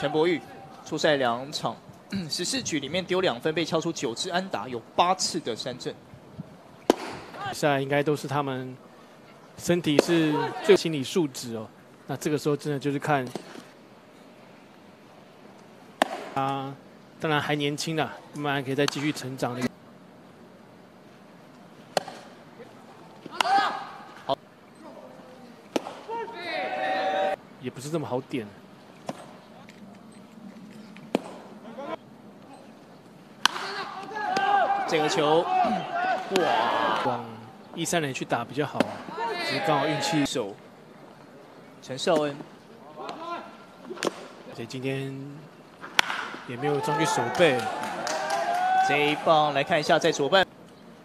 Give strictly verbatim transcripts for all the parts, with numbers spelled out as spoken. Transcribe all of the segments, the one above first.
陈柏宇出赛两场，十四局里面丢两分，被敲出九支安打，有八次的三振。 比赛应该都是他们身体是最心理素质哦。那这个时候真的就是看他，当然还年轻啦，慢慢还可以再继续成长的。 也不是这么好点。 这个球，哇， 往一三垒去打比较好，只是刚好运气。 手，陈少恩， 而且今天也没有装去守备。 这一棒来看一下，在左半。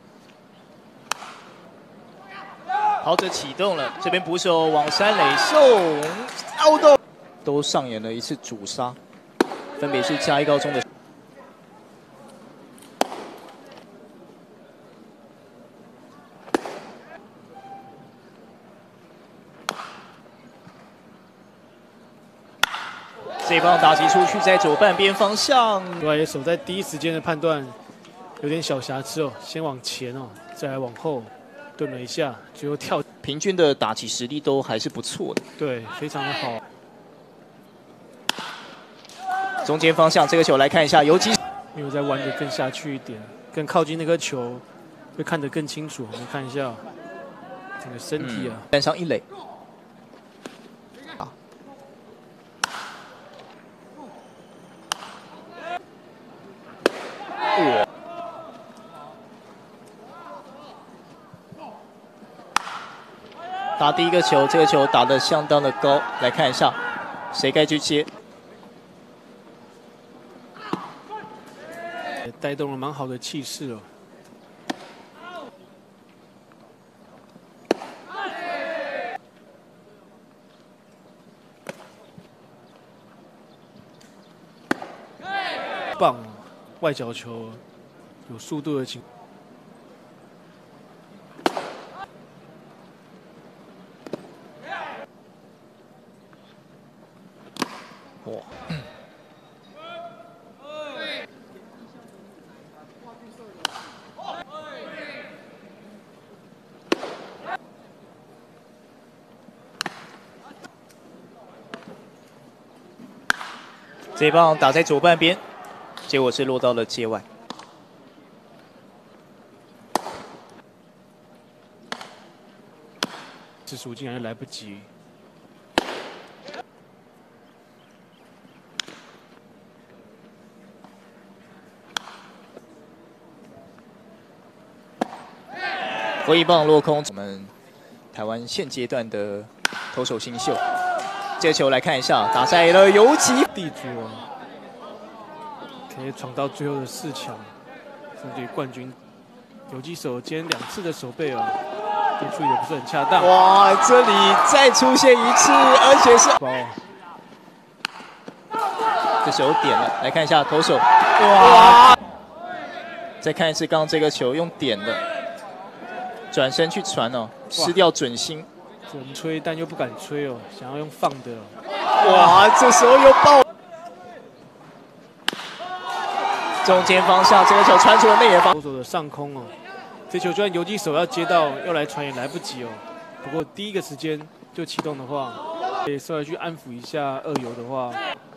跑者启动了，这边捕手往三垒送，凹洞都上演了一次主杀，分别是嘉义高中的。这棒打击出去，在左半边方向， 另外也守在第一时间的判断有点小瑕疵哦，先往前哦，再来往后。 顿了一下，最后跳， 平均的打击实力都还是不错的。 对，非常的好。 中间方向这个球来看一下，游击没有再弯得更下去一点，更靠近那颗球，会看得更清楚。我们看一下整个身体啊， 站上一垒。哇！ 打第一个球，这个球打得相当的高，来看一下，谁该去接？ 也带动了蛮好的气势哦。棒，外角球，有速度的情。 哇！这一棒打在左半边，结果是落到了界外。 次数竟然来不及。 回一棒落空，我们台湾现阶段的投手新秀，这球来看一下，打在了游击地主啊，可以闯到最后的四强，甚至于冠军。游击手今天两次的守备啊，也处理的不是很恰当。 哇，这里再出现一次，而且是包， 这时候点了，来看一下投手，哇！再看一次刚刚这个球用点的。 转身去传哦，失掉准心， 准吹但又不敢吹哦，想要用放的、哦。 哇，这时候又爆，中间方向这个球传出了内野方， 投手的上空哦，这球就算游击手要接到，要来传也来不及哦。不过第一个时间就启动的话，可以稍微去安抚一下二游的话，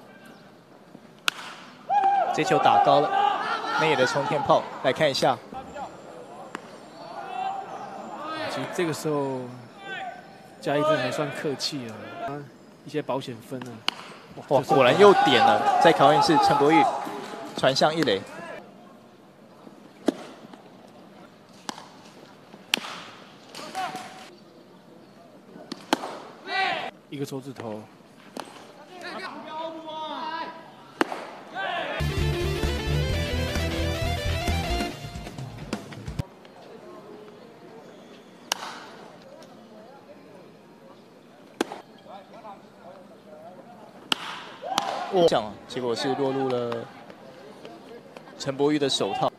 这球打高了，内野的冲天炮，来看一下。 其实这个时候，嘉义真的还算客气了，啊，一些保险分呢、 啊。哇，果然又点了，再考验是陈柏宇，传向一垒。 一个手指头。 我想啊，结果是落入了陈柏宇的手套，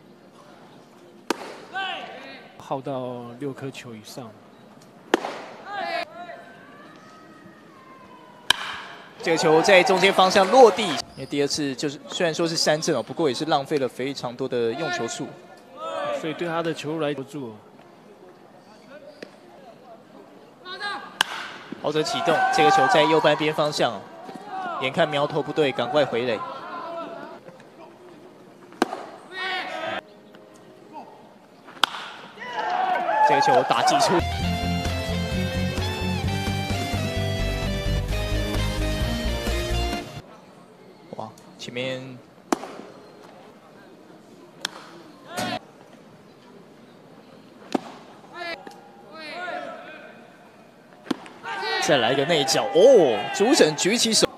耗到六颗球以上。 这个球在中间方向落地，因为第二次就是虽然说是三振哦，不过也是浪费了非常多的用球数， 所以对他的球路来不住。 豪泽启动，这个球在右半边方向，眼看苗头不对，赶快回垒。这个球打击出。 前面再来一个内角哦，主审举起手，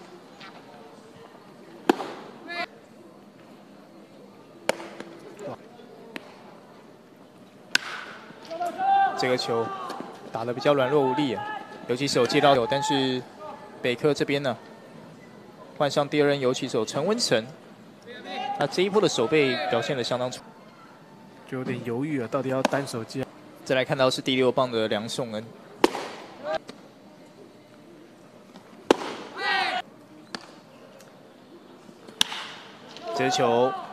这个球打得比较软弱无力啊，游击手接到有，但是北科这边呢？ 换上第二任游击手陈文成，那这一波的守备表现得相当出， 就有点犹豫了，到底要单手接。 再来看到是第六棒的梁颂恩，这球